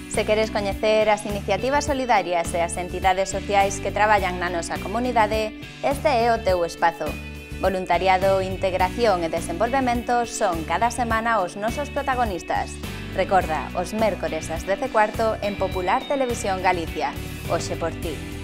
Se queres coñecer as iniciativas solidarias e as entidades sociais que traballan na nosa comunidade, este é o teu espazo. Voluntariado, integración e desenvolvemento son cada semana os nosos protagonistas. Recorda, os mércores ás 10:15 en Popular Televisión Galicia. Hoxe por ti.